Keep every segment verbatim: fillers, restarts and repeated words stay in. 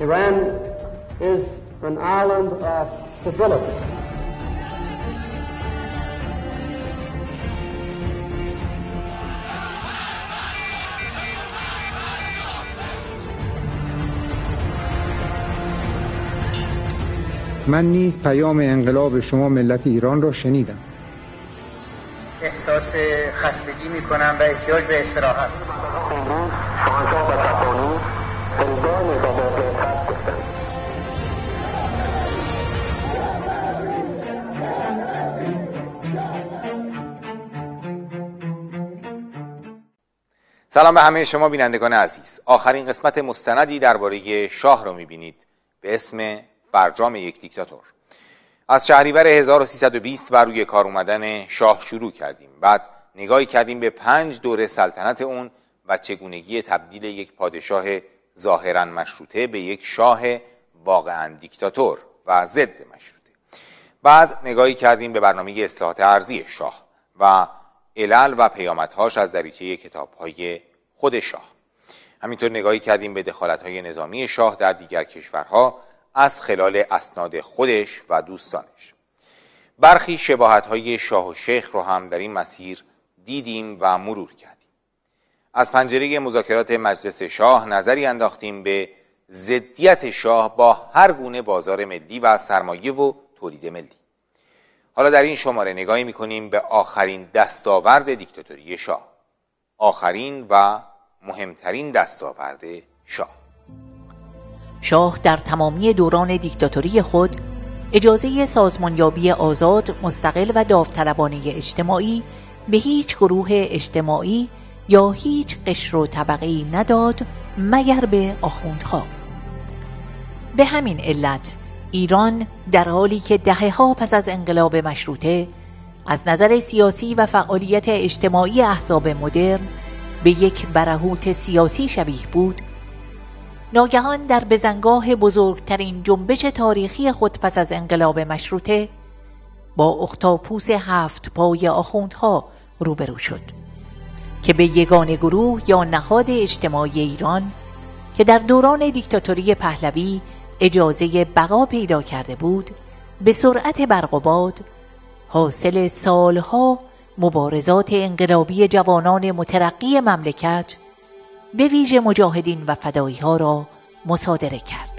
Iran is an island of stability. من نیز پیام انقلاب شما ملت ایران را شنیدم. احساس خستگی می کنم و احتیاج به استراحت. سلام به همه شما بینندگان عزیز. آخرین قسمت مستندی درباره شاه رو می‌بینید به اسم فرجام یک دیکتاتور. از شهریور هزار و سیصد و بیست و روی کار اومدن شاه شروع کردیم. بعد نگاهی کردیم به پنج دوره سلطنت اون و چگونگی تبدیل یک پادشاه ظاهراً مشروطه به یک شاه واقعاً دیکتاتور و ضد مشروطه. بعد نگاهی کردیم به برنامه اصلاحات ارضی شاه و علل و پیامدهاش از دریچه کتاب‌های خود شاه. همینطور نگاهی کردیم به دخالت‌های نظامی شاه در دیگر کشورها از خلال اسناد خودش و دوستانش. برخی شباهت‌های شاه و شیخ رو هم در این مسیر دیدیم و مرور کردیم. از پنجره مذاکرات مجلس شاه نظری انداختیم به ضدیت شاه با هر گونه بازار ملی و سرمایه و تولید ملی. حالا در این شماره نگاهی می‌کنیم به آخرین دستاورد دیکتاتوری شاه. آخرین و مهمترین دستاورد شاه. شاه در تمامی دوران دیکتاتوری خود اجازه سازمانیابی آزاد، مستقل و داوطلبانه اجتماعی به هیچ گروه اجتماعی یا هیچ قشر و طبقه‌ای نداد مگر به آخوندها. به همین علت ایران در حالی که دهه‌ها پس از انقلاب مشروطه از نظر سیاسی و فعالیت اجتماعی احزاب مدرن به یک برهوت سیاسی شبیه بود، ناگهان در بزنگاه بزرگترین جنبش تاریخی خود پس از انقلاب مشروطه با اختاپوس هفت پای آخوندها روبرو شد که به یگانه گروه یا نهاد اجتماعی ایران که در دوران دیکتاتوری پهلوی اجازه بقا پیدا کرده بود به سرعت برق و باد حاصل سالها مبارزات انقلابی جوانان مترقی مملکت به ویژه مجاهدین و فدایی ها را مصادره کرد.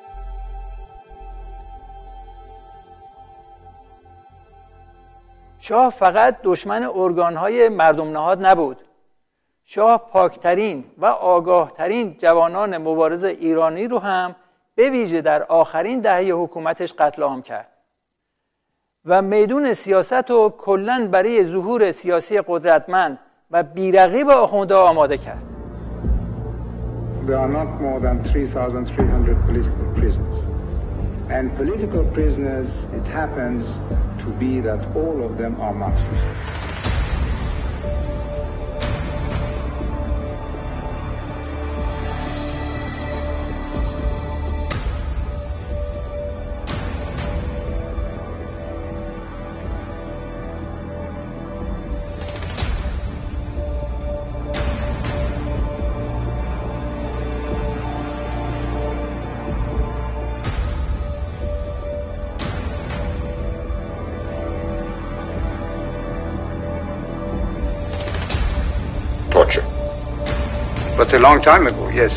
شاه فقط دشمن ارگانهای مردم نهاد نبود. شاه پاکترین و آگاهترین جوانان مبارز ایرانی رو هم به ویژه در آخرین دهه حکومتش قتل عام کرد و میدون سیاست رو کلاً برای ظهور سیاسی قدرتمند و بی‌رقیب آخوندها آماده کرد. There are not more than three thousand three hundred political prisoners. And political prisoners, it happens to be that all of them are Marxists. Torture. But a long time ago, yes.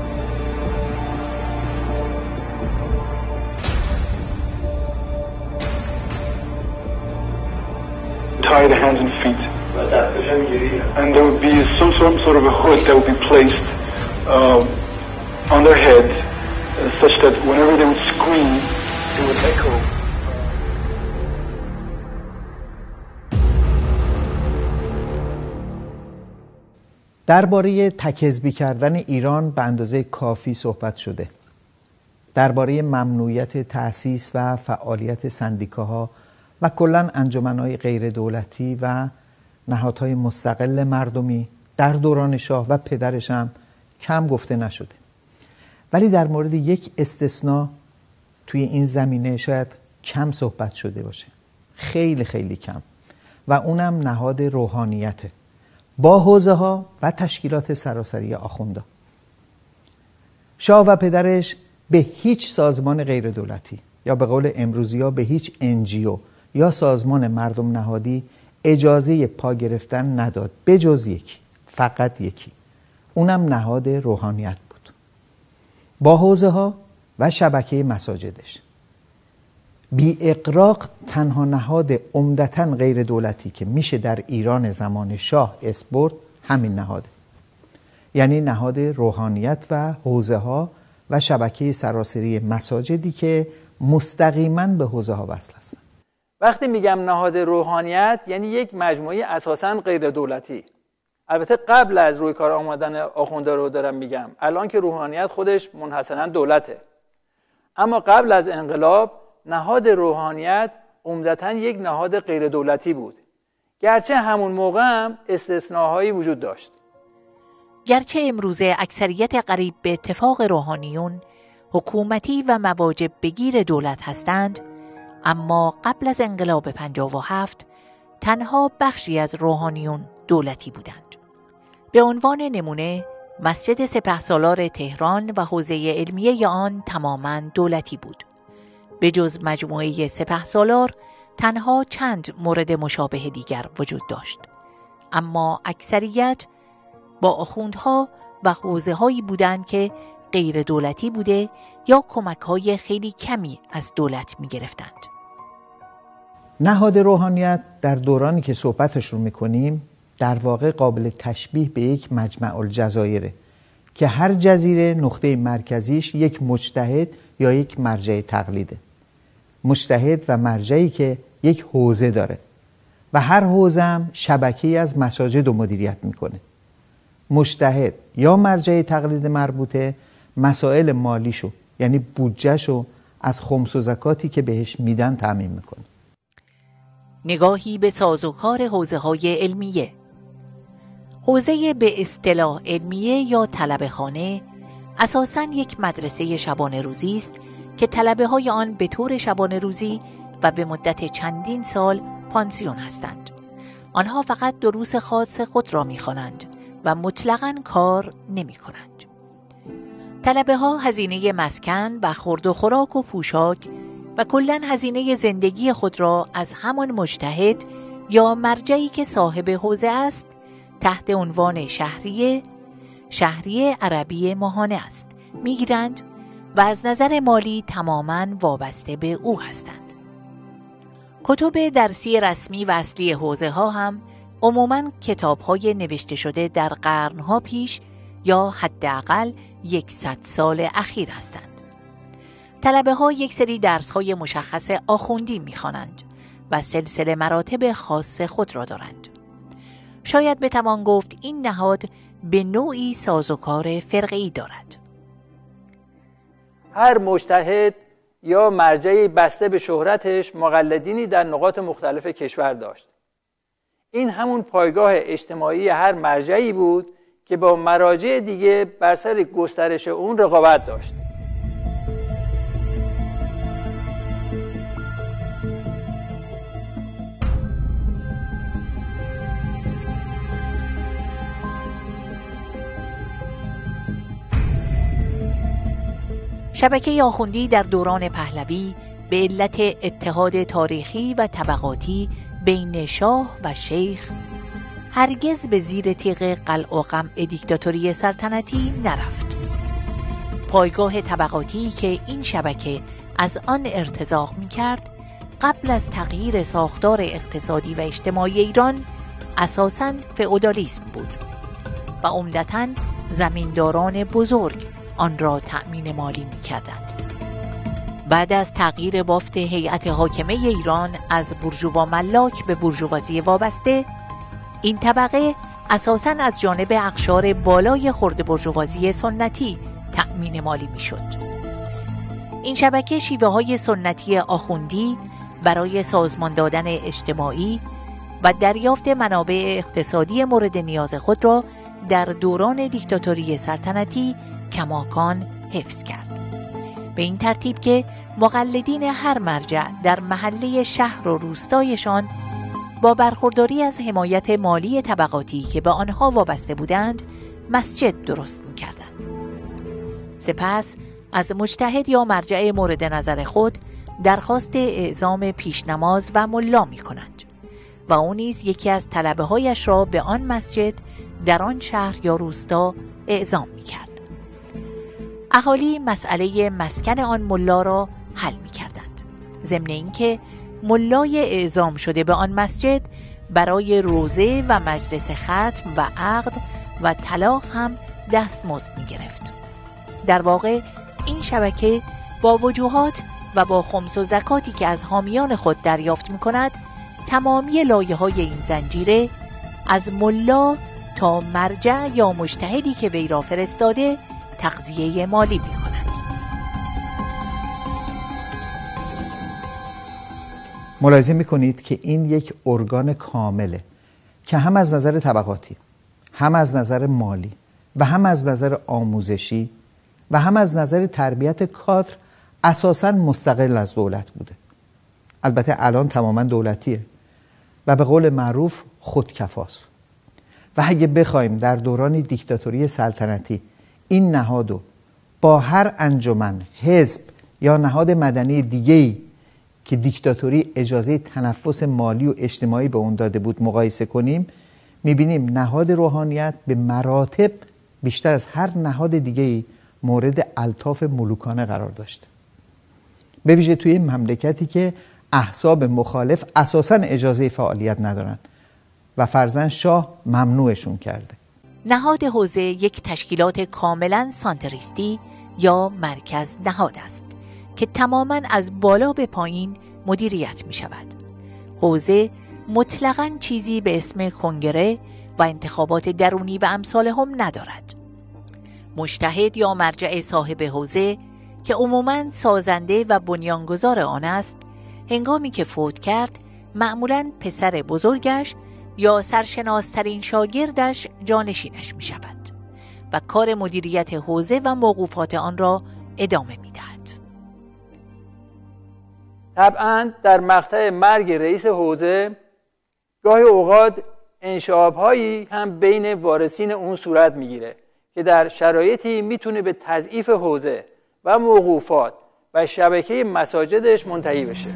Tie the hands and feet. And there would be some sort, sort of a hood that would be placed um, on their head uh, such that whenever they would scream, it would echo. درباره تک‌حزبی کردن ایران به اندازه کافی صحبت شده. درباره ممنوعیت تأسیس و فعالیت سندیکاها و کلاً انجمن‌های غیر دولتی و نهادهای مستقل مردمی در دوران شاه و پدرش هم کم گفته نشده. ولی در مورد یک استثناء توی این زمینه شاید کم صحبت شده باشه. خیلی خیلی کم. و اونم نهاد روحانیته. با حوزه ها و تشکیلات سراسری آخوندا. شاه و پدرش به هیچ سازمان غیر دولتی یا به قول امروزی‌ها به هیچ انجیو یا سازمان مردم نهادی اجازه پا گرفتن نداد به جز یکی، فقط یکی، اونم نهاد روحانیت بود با حوزه ها و شبکه مساجدش. بی اغراق تنها نهاد عمدتاً غیر دولتی که میشه در ایران زمان شاه اسپورت همین نهاده، یعنی نهاد روحانیت و حوزه ها و شبکه سراسری مساجدی که مستقیما به حوزه ها وصل هستند. وقتی میگم نهاد روحانیت یعنی یک مجموعه اساساً غیر دولتی. البته قبل از روی کار آمدن آخونده رو دارم میگم، الان که روحانیت خودش منحصراً دولته، اما قبل از انقلاب نهاد روحانیت عمدتاً یک نهاد غیر دولتی بود، گرچه همون موقع هم استثناهایی وجود داشت. گرچه امروزه اکثریت قریب به اتفاق روحانیون حکومتی و مواجب بگیر دولت هستند، اما قبل از انقلاب پنجاه و هفت تنها بخشی از روحانیون دولتی بودند. به عنوان نمونه مسجد سپهسالار تهران و حوزه علمیه آن تماماً دولتی بود. به جز مجموعه سپهسالار تنها چند مورد مشابه دیگر وجود داشت، اما اکثریت با آخوندها و حوزه هایی بودند که غیر دولتی بوده یا کمک های خیلی کمی از دولت می گرفتند. نهاد روحانیت در دورانی که صحبتش رو میکنیم در واقع قابل تشبیه به یک مجمع الجزایره که هر جزیره نقطه مرکزیش یک مجتهد یا یک مرجع تقلیده. مجتهد و مرجعی که یک حوزه داره و هر حوزه هم شبکه‌ای از مساجد رو مدیریت میکنه. مجتهد یا مرجع تقلید مربوطه مسائل مالیشو یعنی بودجهشو از خمس و زکاتی که بهش میدن تامین میکنه. نگاهی به سازوکار حوزه های علمیه. حوزه به اصطلاح علمیه یا طلبه خانه اساساً یک مدرسه شبانه روزی است که طلبه های آن به طور شبانه روزی و به مدت چندین سال پانسیون هستند. آنها فقط دروس خاص خود را می‌خوانند و مطلقاً کار نمی‌کنند. طلبه ها هزینه مسکن و خورد و خوراک و پوشاک و کلاً هزینه زندگی خود را از همان مجتهد یا مرجعی که صاحب حوزه است تحت عنوان شهریه شهریه عربی ماهانه است میگیرند و از نظر مالی تماماً وابسته به او هستند. کتب درسی رسمی و اصلی حوزه ها هم عموماً کتاب های نوشته شده در قرنها پیش یا حداقل یکصد سال اخیر هستند. طلبه ها یک سری درس های مشخص آخوندی میخوانند و سلسله مراتب خاص خود را دارند. شاید بتوان گفت این نهاد به نوعی سازوکار فرقه‌ای دارد. هر مجتهد یا مرجعی بسته به شهرتش مقلدینی در نقاط مختلف کشور داشت. این همون پایگاه اجتماعی هر مرجعی بود که با مراجع دیگه بر سر گسترش اون رقابت داشت. شبکه آخوندی در دوران پهلوی به علت اتحاد تاریخی و طبقاتی بین شاه و شیخ هرگز به زیر تیغ قلع و قمع دیکتاتوری سلطنتی نرفت. پایگاه طبقاتی که این شبکه از آن ارتزاق می کرد قبل از تغییر ساختار اقتصادی و اجتماعی ایران اساساً فئودالیسم بود و عمدتاً زمینداران بزرگ آن را تأمین مالی می کردند. بعد از تغییر بافت هیئت حاکمه ایران از بورژوا ملاک به بورژوازی وابسته، این طبقه اساساً از جانب اقشار بالای خرد بورژوازی سنتی تأمین مالی می شد. این شبکه شیوه های سنتی آخوندی برای سازمان دادن اجتماعی و دریافت منابع اقتصادی مورد نیاز خود را در دوران دیکتاتوری سلطنتی کماکان حفظ کرد. به این ترتیب که مقلدین هر مرجع در محله شهر و روستایشان با برخورداری از حمایت مالی طبقاتی که به آنها وابسته بودند مسجد درست می‌کردند. سپس از مجتهد یا مرجع مورد نظر خود درخواست اعزام پیشنماز و ملا می کنند و او نیز یکی از طلبه هایش را به آن مسجد در آن شهر یا روستا اعزام می کرد. اهالی مسئله مسکن آن ملا را حل می کردند، ضمن اینکه ملای اعزام شده به آن مسجد برای روزه و مجلس ختم و عقد و طلاق هم دستمزد می گرفت. در واقع این شبکه با وجوهات و با خمس و زکاتی که از حامیان خود دریافت می کند تمامی لایه های این زنجیره از ملا تا مرجع یا مجتهدی که وی را فرستاده تغذیه مالی می کند. ملاحظه می کنید که این یک ارگان کامله که هم از نظر طبقاتی، هم از نظر مالی و هم از نظر آموزشی و هم از نظر تربیت کادر اساساً مستقل از دولت بوده. البته الان تماما دولتیه و به قول معروف خودکفاست. و اگه بخوایم در دوران دیکتاتوری سلطنتی این نهادو با هر انجمن، حزب یا نهاد مدنی دیگه‌ای که دیکتاتوری اجازه تنفس مالی و اجتماعی به اون داده بود مقایسه کنیم، میبینیم نهاد روحانیت به مراتب بیشتر از هر نهاد دیگه‌ای مورد الطاف ملوکانه قرار داشته، به ویژه توی مملکتی که احزاب مخالف اساساً اجازه فعالیت ندارن و فرزند شاه ممنوعشون کرده. نهاد حوزه یک تشکیلات کاملاً سانتریستی یا مرکز نهاد است که تماماً از بالا به پایین مدیریت می شود. حوزه مطلقاً چیزی به اسم کنگره و انتخابات درونی و امثال هم ندارد. مجتهد یا مرجع صاحب حوزه که عموماً سازنده و بنیانگذار آن است، هنگامی که فوت کرد معمولاً پسر بزرگش یا سرشناسترین شاگردش جانشینش می شود و کار مدیریت حوزه و موقوفات آن را ادامه می دهد. طبعاً در مقطع مرگ رئیس حوزه گاهی اوقات انشعاب‌هایی هم بین وارثین اون صورت میگیره که در شرایطی میتونه به تضعیف حوزه و موقوفات و شبکه مساجدش منتهی بشه.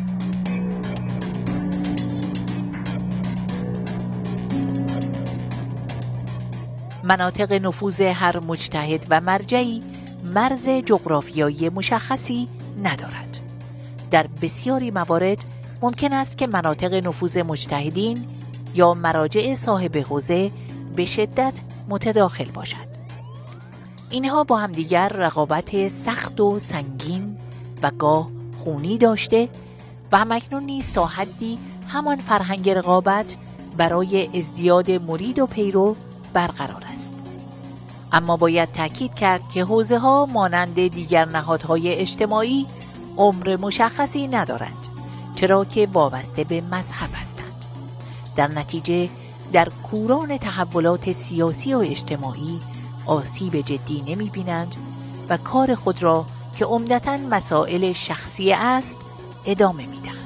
مناطق نفوذ هر مجتهد و مرجعی مرز جغرافیایی مشخصی ندارد. در بسیاری موارد ممکن است که مناطق نفوذ مجتهدین یا مراجع صاحب حوزه به شدت متداخل باشد. اینها با همدیگر رقابت سخت و سنگین و گاه خونی داشته و همکنون نیز تا حدی همان فرهنگ رقابت برای ازدیاد مرید و پیرو برقرار است. اما باید تأکید کرد که حوزه ها مانند دیگر نهادهای اجتماعی عمر مشخصی ندارند، چرا که وابسته به مذهب هستند. در نتیجه در کوران تحولات سیاسی و اجتماعی آسیب جدی نمی بینند و کار خود را که عمدتاً مسائل شخصی است ادامه می دهند.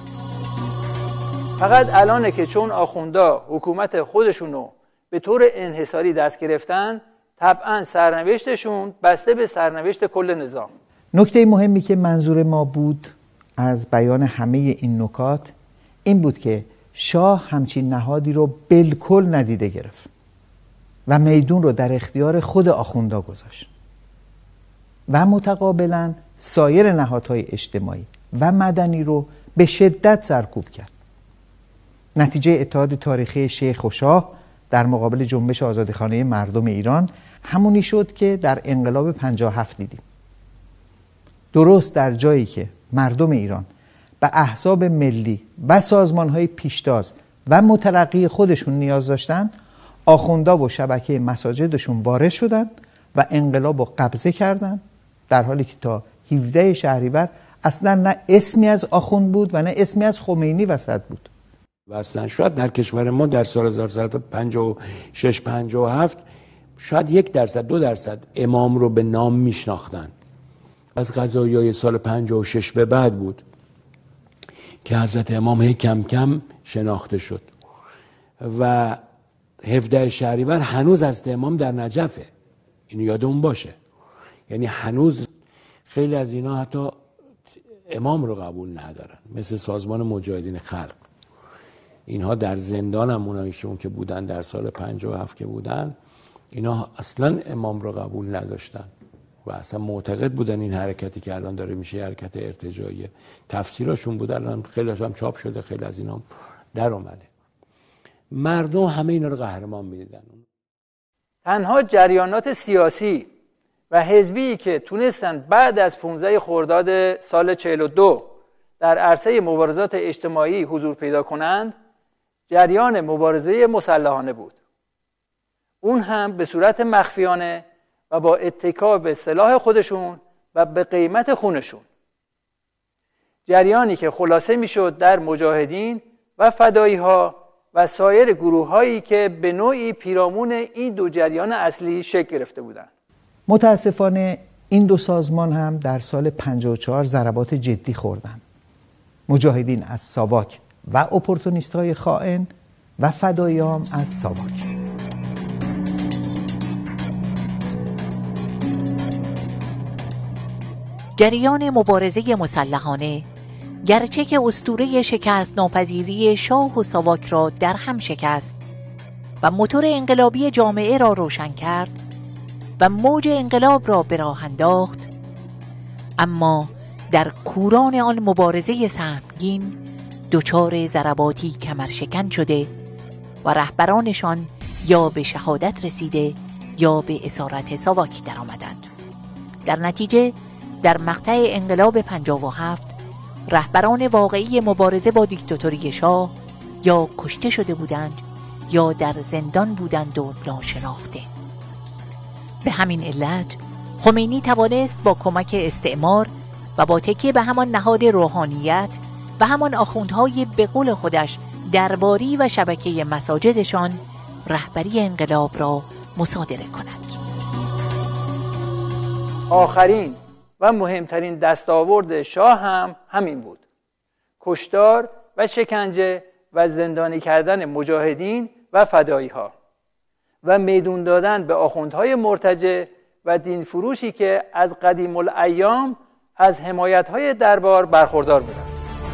فقط الانه که چون آخوندا حکومت خودشونو به طور انحصاری دست گرفتن، طبعاً سرنوشتشون بسته به سرنوشت کل نظام. نکته مهمی که منظور ما بود از بیان همه این نکات این بود که شاه همچین نهادی رو بالکل ندیده گرفت و میدون رو در اختیار خود آخوندا گذاشت و متقابلا سایر نهادهای اجتماعی و مدنی رو به شدت سرکوب کرد. نتیجه اتحاد تاریخی شیخ و شاه در مقابل جنبش آزادیخوانه مردم ایران همونی شد که در انقلاب پنجاه و هفت دیدیم. درست در جایی که مردم ایران به احزاب ملی و سازمانهای پیشتاز و مترقی خودشون نیاز داشتن، آخوندا و شبکه مساجدشون وارد شدن و انقلاب رو قبضه کردن، در حالی که تا هفدهم شهریور اصلا نه اسمی از آخوند بود و نه اسمی از خمینی وسط بود. و اصلا شاید در کشور ما در سال هزار و سیصد و پنجاه و شش پنجاه و هفت شاید یک درصد دو درصد امام رو به نام میشناختن. از قضایای سال پنجاه و شش به بعد بود که حضرت امام هی کم کم شناخته شد و هفدهم شهریور هنوز حضرت امام در نجفه. اینو یادمون باشه. یعنی هنوز خیلی از اینا حتی امام رو قبول ندارن، مثل سازمان مجاهدین خلق. اینها در زندان هم اونایشون که بودن در سال پنجاه و هفت که بودن، اینا اصلا امام رو قبول نداشتن و اصلا معتقد بودن این حرکتی که الان داره میشه حرکت ارتجاعیه. تفسیراشون بود، الان خیلی هم چاپ شده، خیلی از اینا در اومده. مردم همه اینا رو قهرمان میدیدن. تنها جریانات سیاسی و حزبی که تونستن بعد از پانزده خرداد سال چهل و دو در عرصه مبارزات اجتماعی حضور پیدا کنند، جریان مبارزه مسلحانه بود. اون هم به صورت مخفیانه و با اتکا به سلاح خودشون و به قیمت خونشون. جریانی که خلاصه میشد در مجاهدین و فدایی ها و سایر گروه هایی که به نوعی پیرامون این دو جریان اصلی شکل گرفته بودند. متاسفانه این دو سازمان هم در سال پنجاه و چهار ضربات جدی خوردند. مجاهدین از ساواک و اپورتونیست های خائن و فدایی هم از ساواک. جریان مبارزه مسلحانه گرچه که اسطوره شکست ناپذیری شاه و ساواک را در هم شکست و موتور انقلابی جامعه را روشن کرد و موج انقلاب را به راه انداخت، اما در کوران آن مبارزه سهمگین دچار ضرباتی کمرشکن شده و رهبرانشان یا به شهادت رسیده یا به اسارت ساواک در آمدند. در نتیجه در مقطع انقلاب پنجاه و هفت رهبران واقعی مبارزه با دیکتاتوری شاه یا کشته شده بودند یا در زندان بودند و ناشناخته. به همین علت خمینی توانست با کمک استعمار و با تکیه به همان نهاد روحانیت و همان آخوندهای به قول خودش درباری و شبکه مساجدشان رهبری انقلاب را مصادره کند. آخرین و مهمترین دستاورد شاه هم همین بود: کشتار و شکنجه و زندانی کردن مجاهدین و فدایی ها و میدون دادن به آخوندهای مرتجع و دین فروشی که از قدیم الایام از حمایت‌های دربار برخوردار بودند.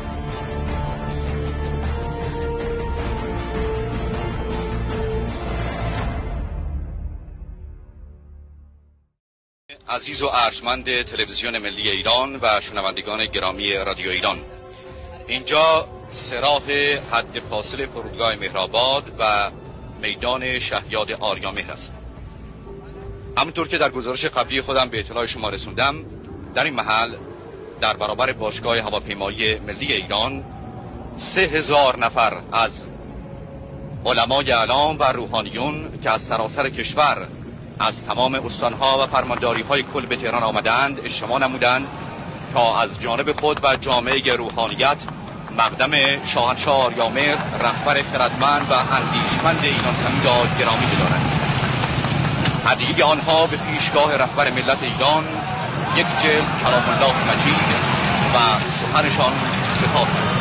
عزیز و ارجمند تلویزیون ملی ایران و شنوندگان گرامی رادیو ایران، اینجا سراح حد فاصل فرودگاه مهرآباد و میدان شهیاد آریامهر است. همونطور که در گزارش قبلی خودم به اطلاع شما رسوندم، در این محل در برابر باشگاه هواپیمایی ملی ایران سه هزار نفر از علمای اعلام و روحانیون که از سراسر کشور از تمام استانها و فرمانداری‌های کل به تهران آمدند اجتماع نمودند تا از جانب خود و جامعه روحانیت مقدم شاهنشاه آریامهر رهبر خردمند و اندیشمند ایران زمین را گرامی بدارند. هدیه آنها به پیشگاه رهبر ملت ایران یک جلد کلام الله مجید و سخنشان سپاس است.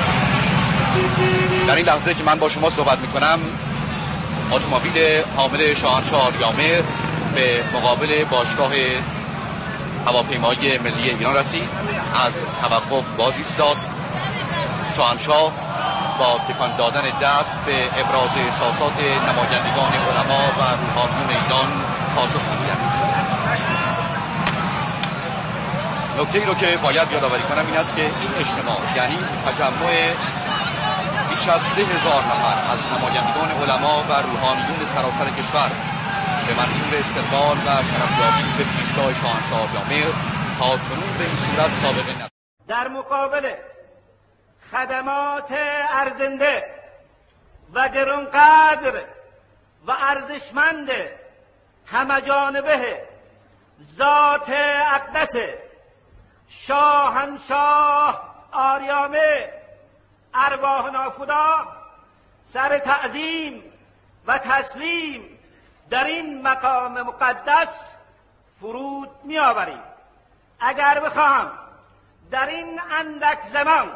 در این لحظه که من با شما صحبت می‌کنم، اتومبیل حامل شاهنشاه آریامهر به مقابل باشگاه هواپیمایی ملی ایران رسید، از توقف باز ایستاد. شاهنشاه با تکان دادن دست به ابراز احساسات نمایندگان علما و روحانیون ایران پاسخ می‌دهد. نکته‌ای رو که باید یادآوری کنم این است که این اجتماع، یعنی تجمع بیش از سه هزار نفر از نمایندگان علما و روحانیون سراسر کشور به منظور استقبال و شرفیابی به پیشگاه شاهنشاه آریامهر تاکنون به این صورت سابقه نداشت. در مقابل خدمات ارزنده و گرانقدر و ارزشمند همه جانبه ذات اقدس شاهنشاه آریامهر ارواح نافدا سر تعظیم و تسلیم در این مقام مقدس فرود می آوریم. اگر بخواهم در این اندک زمان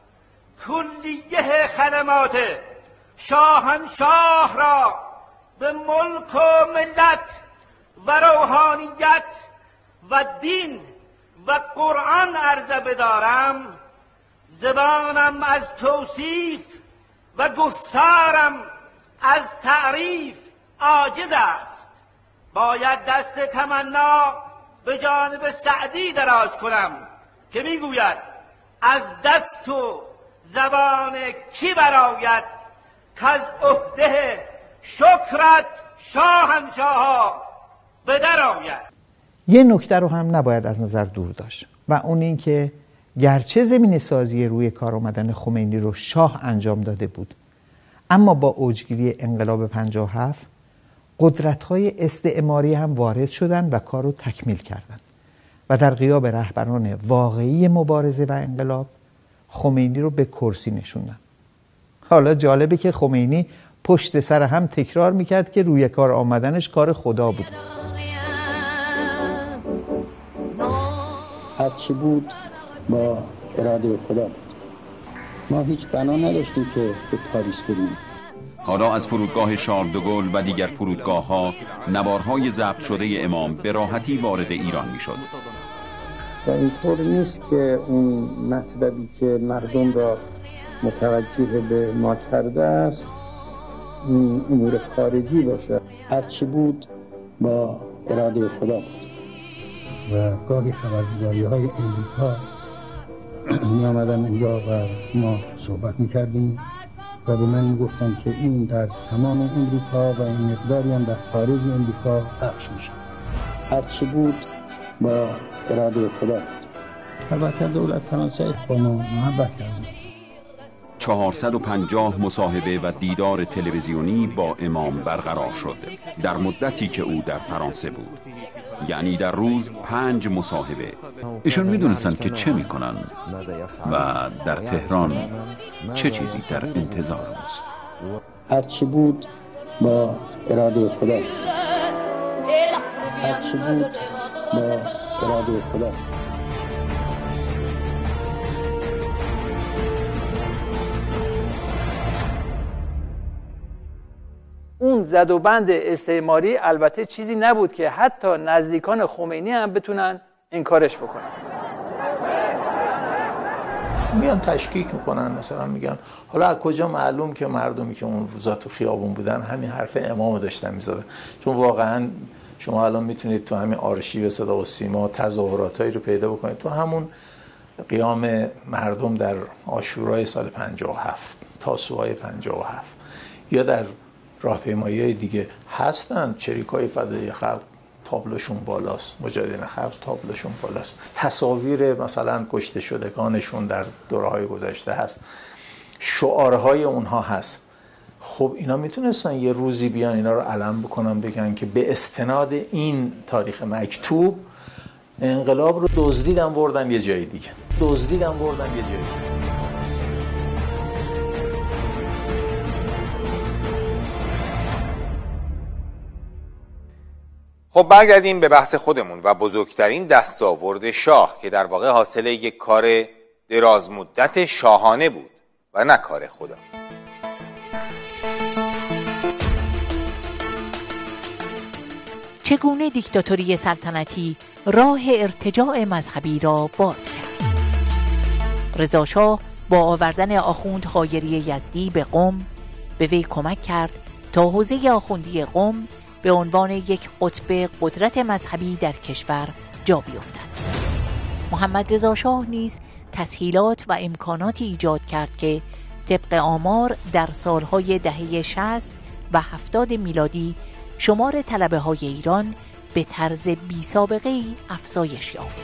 کلیه خدمات شاهنشاه را به ملک و ملت و روحانیت و دین و و قرآن عرضه بدارم، زبانم از توصیف و گفتارم از تعریف عاجز است. باید دست تمنا به جانب سعدی دراز کنم که میگوید از دست و زبان کی براید که از عهده شکرت شاهنشاها به در آید. یه نکته رو هم نباید از نظر دور داشت و اون این که گرچه زمین سازی روی کار آمدن خمینی رو شاه انجام داده بود، اما با اوجگیری انقلاب پنجاه و هفت قدرت‌های استعماری هم وارد شدن و کار رو تکمیل کردند و در غیاب رهبران واقعی مبارزه و انقلاب خمینی رو به کرسی نشوندن. حالا جالبه که خمینی پشت سر هم تکرار میکرد که روی کار آمدنش کار خدا بود. هرچی بود با اراده خدا بود. ما هیچ بنا نداشتیم که به پاریس بریم. حالا از فرودگاه شارل د گل و دیگر فرودگاه ها نوارهای ضبط شده امام به راحتی وارد ایران میشد. و اینطور نیست که اون مطلبی که مردم را متوجه به ما کرده است این امور خارجی باشه. هرچی بود با اراده خدا بود. و گاهی خبرگزاری های امریکا می آمدن اینجا و ما صحبت می کردیم و به من می گفتن که این در تمام امریکا و این مقداری هم در خارج امریکا پخش میشه. هرچی بود با اراده خدا بود. البته دولت فرانسه با ما محبت کرد. چهارصد و پنجاه مصاحبه و دیدار تلویزیونی با امام برقرار شد در مدتی که او در فرانسه بود، یعنی در روز پنج مصاحبه. ایشون میدونستند که چه میکنن و در تهران چه چیزی در انتظار است. هرچی بود با اراده خدا. هرچی بود با اراده خدا. اون زد و بند استعماری البته چیزی نبود که حتی نزدیکان خمینی هم بتونن انکارش بکنن. میان تشکیک میکنن، مثلا میگن حالا از کجا معلوم که مردمی که اون روزا تو خیابون بودن همین حرف امامو داشتن میزدن؟ چون واقعا شما الان میتونید تو همین آرشیو صدا و سیما تظاهراتایی رو پیدا بکنید، تو همون قیام مردم در عاشورای سال پنجاه و هفت، تاسوعای پنجاه و هفت، یا در راهپیمایی‌های دیگه هستن. چریکای فدای خلق تابلوشون بالاست، مجاهدین خلق تابلوشون بالاست، تصاویر مثلا کشته شدگانشون در دوره‌های گذشته هست، شعارهای اونها هست. خب اینا میتونستن یه روزی بیان اینا رو علم بکنن، بگن که به استناد این تاریخ مکتوب انقلاب رو دزدیدن بردن یه جای دیگه، دزدیدن بردن یه جای دیگه. خب برگردیم به بحث خودمون و بزرگترین دستاورد شاه که در واقع حاصل یک کار دراز مدت شاهانه بود و نه کار خدا. چگونه دیکتاتوری سلطنتی راه ارتجاع مذهبی را باز کرد؟ رضا شاه با آوردن آخوند حایری یزدی به قم به وی کمک کرد تا حوزه آخوندی قم به عنوان یک قطب قدرت مذهبی در کشور جا بیفتد. محمد رضا شاه نیز تسهیلات و امکاناتی ایجاد کرد که طبق آمار در سالهای دهه شصت و هفتاد میلادی شمار طلبه های ایران به طرز بی سابقه‌ای افزایش یافت.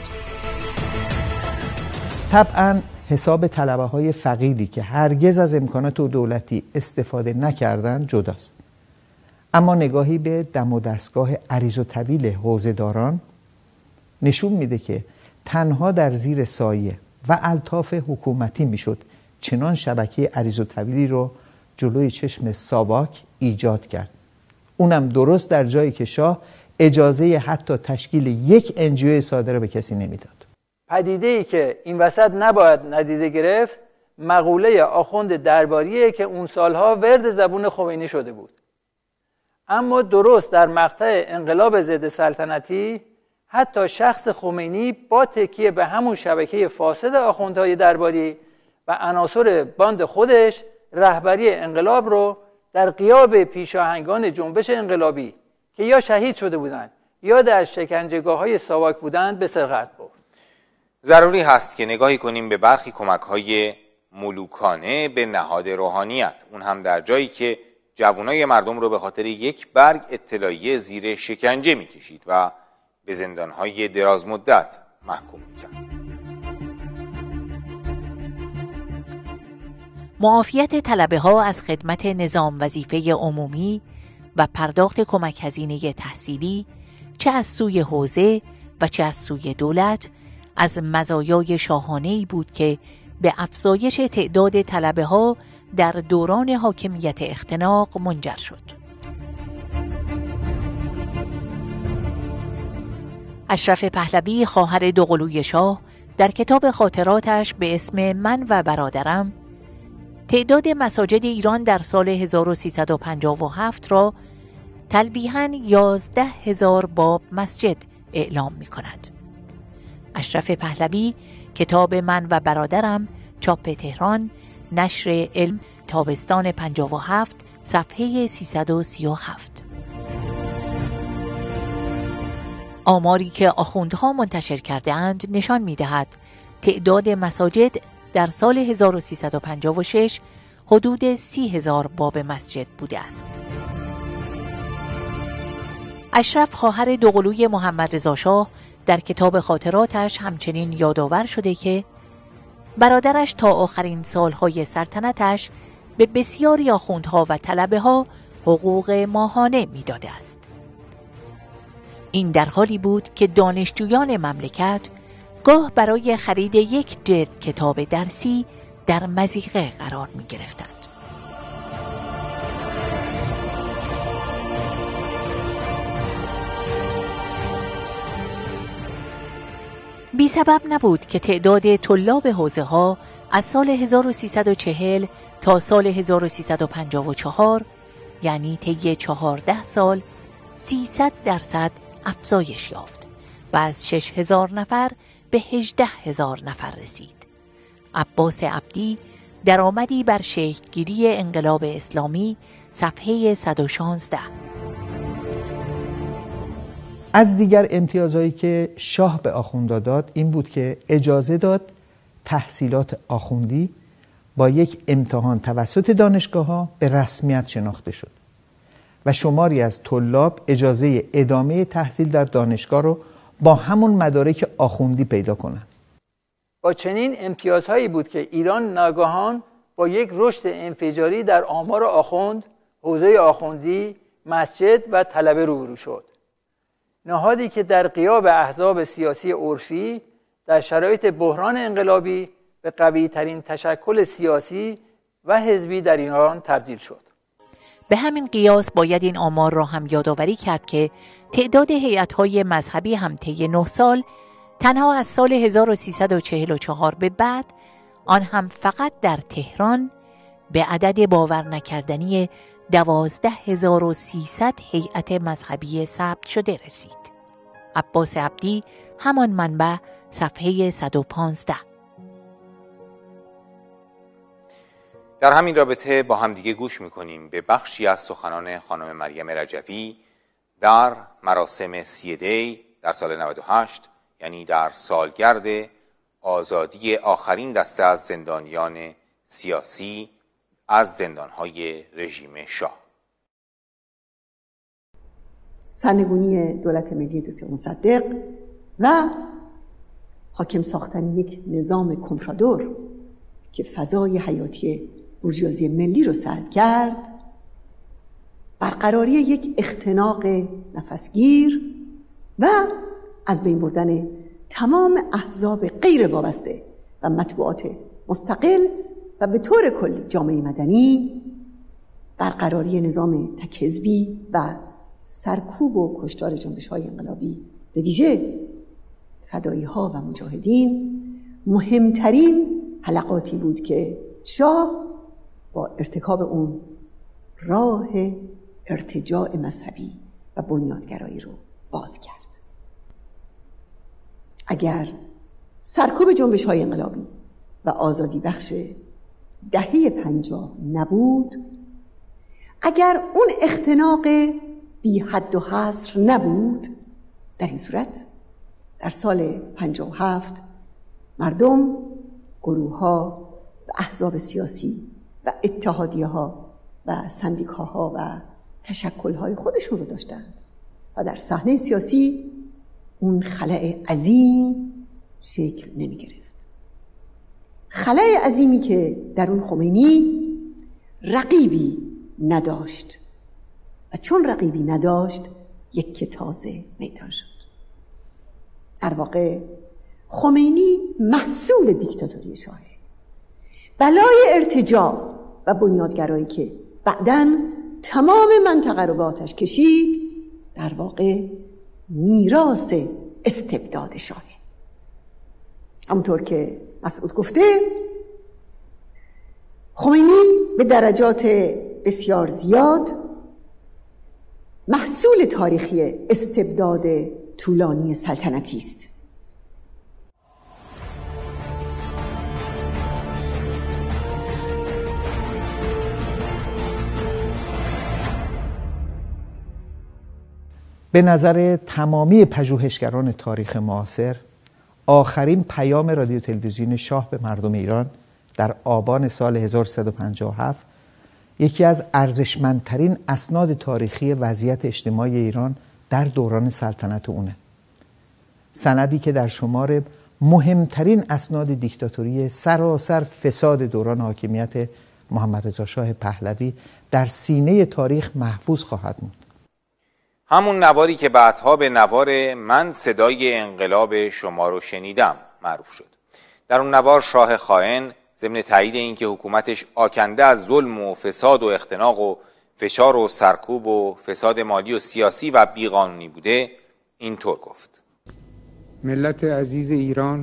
طبعاً حساب طلبه های فقیری که هرگز از امکانات دولتی استفاده نکردند جداست. اما نگاهی به دم و دستگاه عریض و طویل حوزه‌داران نشون میده که تنها در زیر سایه و الطاف حکومتی میشد چنان شبکه عریض و طویلی رو جلوی چشم ساواک ایجاد کرد، اونم درست در جایی که شاه اجازه حتی تشکیل یک انجیو ساده رو به کسی نمیداد. پدیده‌ای که این وسط نباید ندیده گرفت مقوله آخوند درباریه که اون سالها ورد زبون خمینی شده بود. اما درست در مقطع انقلاب ضد سلطنتی حتی شخص خمینی با تکیه به همون شبکه فاسد آخوندهای درباری و عناصر باند خودش رهبری انقلاب رو در غیاب پیشاهنگان جنبش انقلابی که یا شهید شده بودند یا در شکنجهگاه‌های ساواک بودند به سرقت برد. ضروری هست که نگاهی کنیم به برخی کمک‌های ملوکانه به نهاد روحانیت، اون هم در جایی که جوانای مردم رو به خاطر یک برگ اطلاعیه زیر شکنجه می‌کشید و به زندان‌های دراز مدت محکوم می‌کرد. معافیت طلبه ها از خدمت نظام وظیفه عمومی و پرداخت کمک هزینه تحصیلی چه از سوی حوزه و چه از سوی دولت از مزایای شاهانه‌ای بود که به افزایش تعداد طلبه ها در دوران حاکمیت اختناق منجر شد. اشرف پهلوی خواهر دوقلوی شاه در کتاب خاطراتش به اسم من و برادرم تعداد مساجد ایران در سال هزار و سیصد و پنجاه و هفت را تلویحاً یازده هزار باب مسجد اعلام می کند. اشرف پهلوی کتاب من و برادرم چاپ تهران، نشر علم، تابستان پنجاه و هفت، صفحه سیصد و سی و هفت. آماری که آخوندها منتشر کرده اند نشان می دهد تعداد مساجد در سال هزار و سیصد و پنجاه و شش حدود سی هزار باب مسجد بوده است. اشرف خواهر دوقلوی محمد رضا شاه در کتاب خاطراتش همچنین یادآور شده که برادرش تا آخرین سالهای سلطنتش به بسیاری آخوندها و طلبه ها حقوق ماهانه میداده است. این در حالی بود که دانشجویان مملکت گاه برای خرید یک جلد کتاب درسی در مضیقه قرار می گرفتند. بی سبب نبود که تعداد طلاب حوزه ها از سال هزار و سیصد و چهل تا سال هزار و سیصد و پنجاه و چهار یعنی طی چهارده سال سیصد درصد افزایش یافت و از شش هزار نفر به هجده هزار نفر رسید. عباس عبدی درآمدی بر شکل‌گیری انقلاب اسلامی، صفحه صد و شانزده. از دیگر امتیازهایی که شاه به آخوندها داد این بود که اجازه داد تحصیلات آخوندی با یک امتحان توسط دانشگاه‌ها به رسمیت شناخته شد و شماری از طلاب اجازه ادامه تحصیل در دانشگاه رو با همون مدارک آخوندی پیدا کنند. با چنین امتیازهایی بود که ایران ناگهان با یک رشد انفجاری در آمار آخوند، حوزه آخوندی، مسجد و طلبه روبرو شد. نهادی که در غیاب احزاب سیاسی عرفی در شرایط بحران انقلابی به قوی ترین تشکل سیاسی و حزبی در ایران تبدیل شد. به همین قیاس باید این آمار را هم یادآوری کرد که تعداد هیئت‌های مذهبی هم طی نه سال تنها از سال هزار و سیصد و چهل و چهار به بعد، آن هم فقط در تهران، به عدد باور نکردنی دوازده هزار و سیصد هیئت مذهبی ثبت شده رسید. عباس عبدی، همان منبع، صفحه صد و پانزده. در همین رابطه با همدیگه گوش میکنیم به بخشی از سخنان خانم مریم رجوی در مراسم سی دی در سال نود و هشت، یعنی در سالگرد آزادی آخرین دسته از زندانیان سیاسی از زندانهای رژیم شاه. سرنگونی دولت ملی دکتر مصدق و حاکم ساختن یک نظام کنفرادور که فضای حیاتی بورژوازی ملی رو سرد کرد، برقراری یک اختناق نفسگیر و از بین بردن تمام احزاب غیر وابسته و مطبوعات مستقل و به طور کلی جامعه مدنی، برقراری نظام تک‌حزبی و سرکوب و کشتار جنبش‌های انقلابی به ویژه فدایی‌ها و مجاهدین مهمترین حلقاتی بود که شاه با ارتکاب اون راه ارتجاع مذهبی و بنیادگرایی رو باز کرد. اگر سرکوب جنبش های انقلابی و آزادی بخش دهه پنجاه نبود، اگر اون اختناق بی حد و حصر نبود، در این صورت در سال پنجاه و هفت مردم، گروه ها و احزاب سیاسی و اتحادیه ها و سندیکاها و تشکل های خودشون رو داشتند و در صحنه سیاسی اون خلأ عظیم شکل نمی گرفت. خلأ عظیمی که در اون خمینی رقیبی نداشت و چون رقیبی نداشت یک تازه میدان شد. در واقع خمینی محصول دیکتاتوری شاهه، بلای ارتجاع و بنیادگرایی که بعداً تمام منطقه رو به آتش کشید در واقع میراث استبداد شاهه. همونطور که مسعود گفته، خمینی به درجات بسیار زیاد محصول تاریخی استبداد طولانی سلطنتی است. به نظر تمامی پژوهشگران تاریخ معاصر، آخرین پیام رادیو تلویزیون شاه به مردم ایران در آبان سال هزار و سیصد و پنجاه و هفت یکی از ارزشمندترین اسناد تاریخی وضعیت اجتماعی ایران در دوران سلطنت اونه. سندی که در شمار مهمترین اسناد دیکتاتوری سراسر فساد دوران حاکمیت محمد رضا شاه پهلوی در سینه تاریخ محفوظ خواهد بود. همون نواری که بعدها به نوار من صدای انقلاب شما رو شنیدم معروف شد. در اون نوار شاه خائن ضمن تایید این که حکومتش آکنده از ظلم و فساد و اختناق و فشار و سرکوب و فساد مالی و سیاسی و بیقانونی بوده، اینطور گفت: ملت عزیز ایران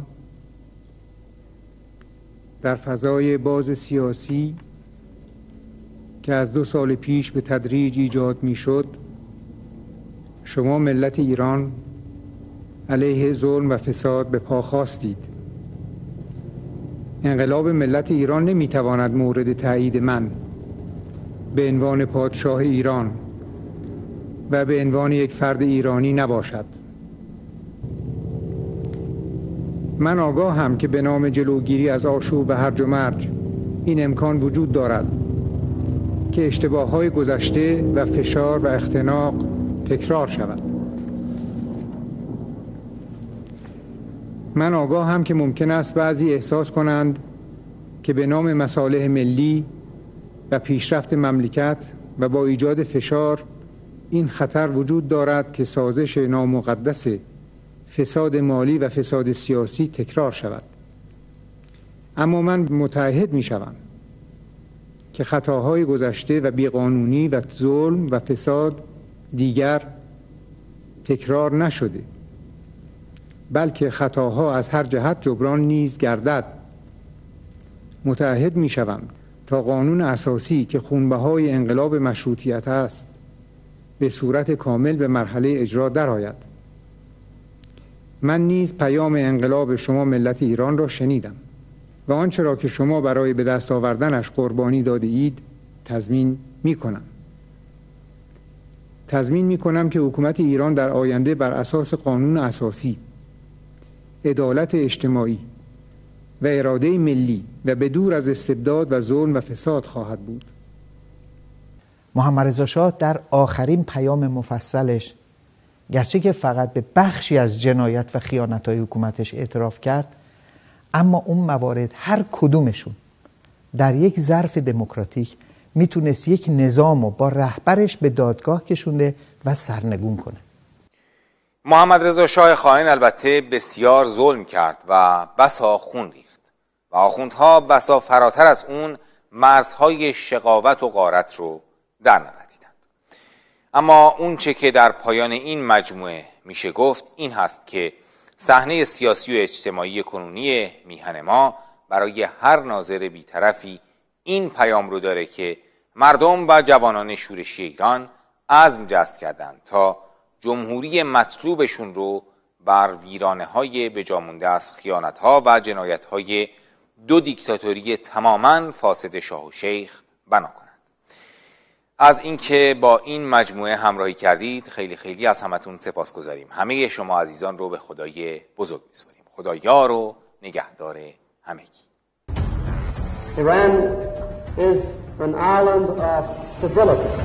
در فضای باز سیاسی که از دو سال پیش به تدریج ایجاد می شد، شما ملت ایران علیه ظلم و فساد به پا خواستید. انقلاب ملت ایران نمیتواند مورد تایید من به عنوان پادشاه ایران و به عنوان یک فرد ایرانی نباشد. من آگاهم که به نام جلوگیری از آشوب و هرج و مرج این امکان وجود دارد که اشتباه‌های گذشته و فشار و اختناق تکرار شود. من آگاهم که ممکن است بعضی احساس کنند که به نام مصالح ملی و پیشرفت مملکت و با ایجاد فشار این خطر وجود دارد که سازش نامقدس فساد مالی و فساد سیاسی تکرار شود. اما من متعهد می شوم که خطاهای گذشته و بیقانونی و ظلم و فساد دیگر تکرار نشده، بلکه خطاها از هر جهت جبران نیز گردد. متعهد می شوم تا قانون اساسی که خونبهای انقلاب مشروطیت است به صورت کامل به مرحله اجرا درآید. من نیز پیام انقلاب شما ملت ایران را شنیدم و آنچه را که شما برای به دست آوردنش قربانی داده اید تضمین می کنم. تضمین می کنم که حکومت ایران در آینده بر اساس قانون اساسی، عدالت اجتماعی و اراده ملی و به دور از استبداد و ظلم و فساد خواهد بود. محمد رضا شاه در آخرین پیام مفصلش گرچه که فقط به بخشی از جنایت و خیانت‌های حکومتش اعتراف کرد، اما اون موارد هر کدومشون در یک ظرف دموکراتیک میتونست یک نظام رو با رهبرش به دادگاه کشونده و سرنگون کنه. محمد رضا شاه خائن البته بسیار ظلم کرد و بسا خون ریخت و آخوندها بسا فراتر از اون مرزهای شقاوت و غارت رو در نوردیدند. اما اون چه که در پایان این مجموعه میشه گفت این هست که صحنه سیاسی و اجتماعی کنونی میهن ما برای هر ناظر بی‌طرفی این پیام رو داره که مردم و جوانان شورشی ایران عزم جذب کردند تا جمهوری مطلوبشون رو بر ویرانه‌های بجامونده از خیانت‌ها و جنایت‌های دو دیکتاتوری تماماً فاسد شاه و شیخ بنا کنند. از اینکه با این مجموعه همراهی کردید خیلی خیلی از همتون سپاسگزاریم. همه شما عزیزان رو به خدای بزرگ می‌سپاریم. خدا یار و نگهدار همگی. Iran is an island of stability.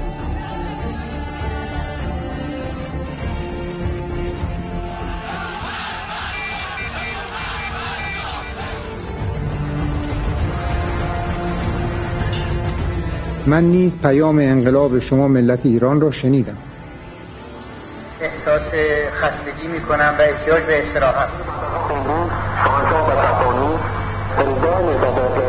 من نیز پیام انقلاب شما ملت ایران را شنیدم. احساس خستگی می کنم و احتیاج به استراحت.